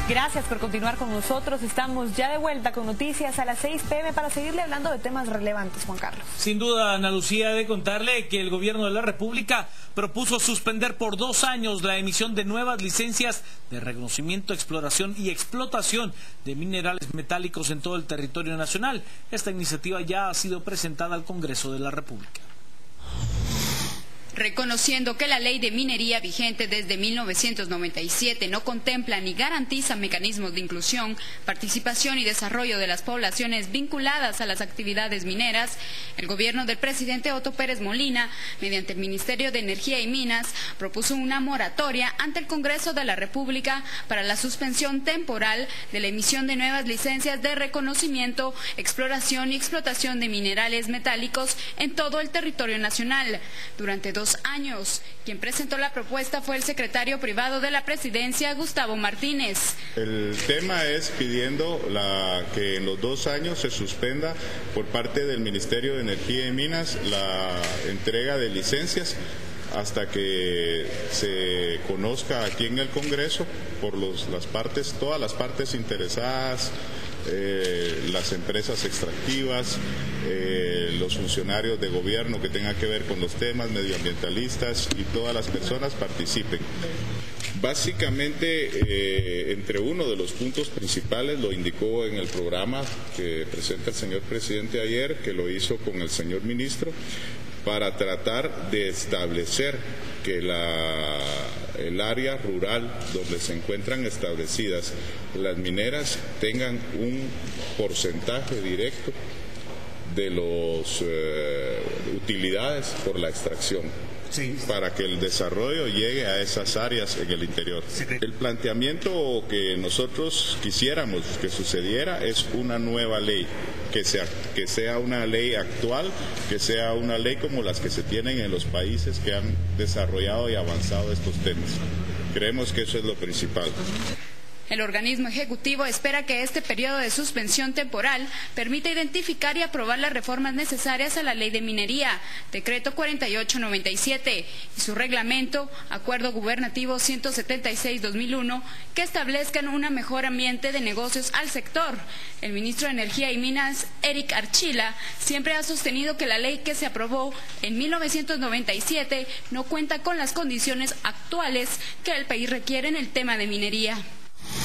Gracias por continuar con nosotros. Estamos ya de vuelta con noticias a las 6 p.m. para seguirle hablando de temas relevantes, Juan Carlos. Sin duda, Ana Lucía, de contarle que el gobierno de la República propuso suspender por 2 años la emisión de nuevas licencias de reconocimiento, exploración y explotación de minerales metálicos en todo el territorio nacional. Esta iniciativa ya ha sido presentada al Congreso de la República. Reconociendo que la ley de minería vigente desde 1997 no contempla ni garantiza mecanismos de inclusión, participación y desarrollo de las poblaciones vinculadas a las actividades mineras, el gobierno del presidente Otto Pérez Molina, mediante el Ministerio de Energía y Minas, propuso una moratoria ante el Congreso de la República para la suspensión temporal de la emisión de nuevas licencias de reconocimiento, exploración y explotación de minerales metálicos en todo el territorio nacional. Durante 2 años. Quien presentó la propuesta fue el secretario privado de la presidencia, Gustavo Martínez. El tema es pidiendo que en los 2 años se suspenda por parte del Ministerio de Energía y Minas la entrega de licencias hasta que se conozca aquí en el Congreso por todas las partes interesadas, las empresas extractivas, los funcionarios de gobierno que tengan que ver con los temas medioambientalistas y todas las personas participen. Básicamente, entre uno de los puntos principales, lo indicó en el programa que presenta el señor presidente ayer, que lo hizo con el señor ministro, para tratar de establecer que el área rural donde se encuentran establecidas las mineras tengan un porcentaje directo de las utilidades por la extracción. Sí. Para que el desarrollo llegue a esas áreas en el interior. Sí. El planteamiento que nosotros quisiéramos que sucediera es una nueva ley, que sea una ley actual, que sea una ley como las que se tienen en los países que han desarrollado y avanzado estos temas. Creemos que eso es lo principal. El organismo ejecutivo espera que este periodo de suspensión temporal permita identificar y aprobar las reformas necesarias a la Ley de Minería, Decreto 4897, y su reglamento, Acuerdo Gubernativo 176-2001, que establezcan un mejor ambiente de negocios al sector. El ministro de Energía y Minas, Eric Archila, siempre ha sostenido que la ley que se aprobó en 1997 no cuenta con las condiciones actuales que el país requiere en el tema de minería.